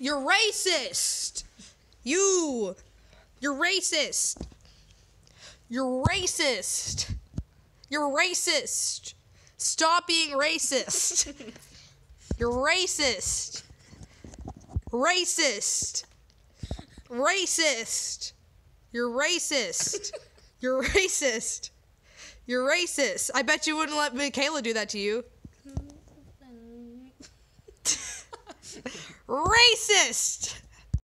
You're racist. You're racist. You're racist. You're racist. Stop being racist. You're racist. Racist. Racist. You're racist. You're racist. You're racist. I bet you wouldn't let Michaela do that to you. Racist.